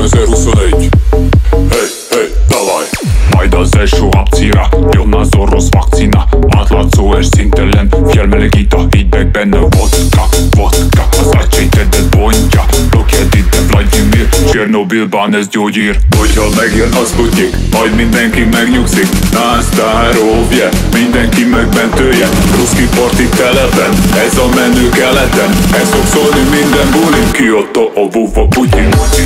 2021. Hey, davaj! Majd az első akcióra jön az orosz vakcina. Átlátszó és szintelen felmelegít a hideg benne vodka. Az agysétedet bontja. Lokjed ide Vladimir, Csernobilban ez gyógyír. Hogyha megjön a Sputnik, majd mindenki megnyugszik. Násztárovje, mindenki megmentője. Ruszki parti telepen, ez a menő keleten. Ez fog szólni minden bulin, Kyoto, a vuva Putyin.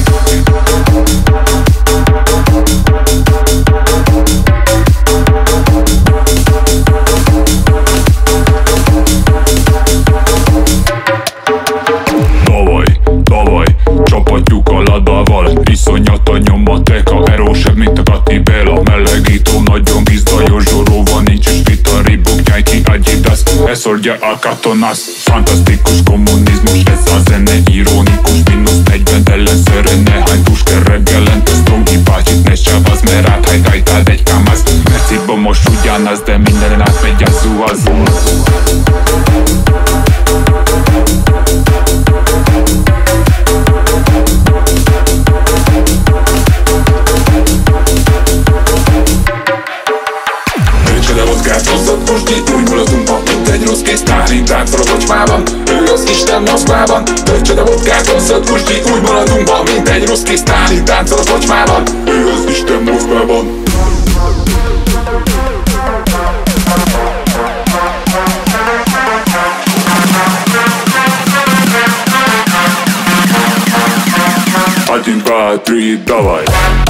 Csapatjuk a ladával, iszonyat a nyomatéka. Erősebb, mint a Gatti Béla. Melegító, nagyon gizdajos, zsoróva, nincs is vita. Reebok, Nike, Adidas, ez oldja a katonász. Fantasztikus kommunizmus, ez a zene ironikus. -40 ellenszerre, nehány pusker reggelente. Strongi bácsit, ne csavasz, mert áthajtájtád egy kamasz. Messziba most ugyanaz, de mindenen átmegy a zuhaz. Most itt úgy mulatunk, mint egy rossz kész Sztálin táncol a kocsmában, ő az Isten Moszkvában. Töltsed a vodkát, rosszat, most itt úgy maradunk, mint egy rossz kész Sztálin táncol a kocsmában, ő az Isten Moszkvában. Один, два, три, давай!